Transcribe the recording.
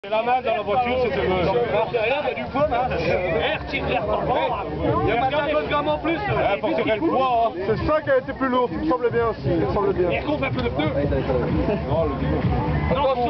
La main dans la voiture, si tu veux. Il y a du poids, là. Il y a un peu de gramme en plus. Pour tirer le poids. C'est ça qui a été plus lourd, il me semble bien aussi. Il me semble bien. Et qu'on fait un peu de pneu. Non, le dimanche.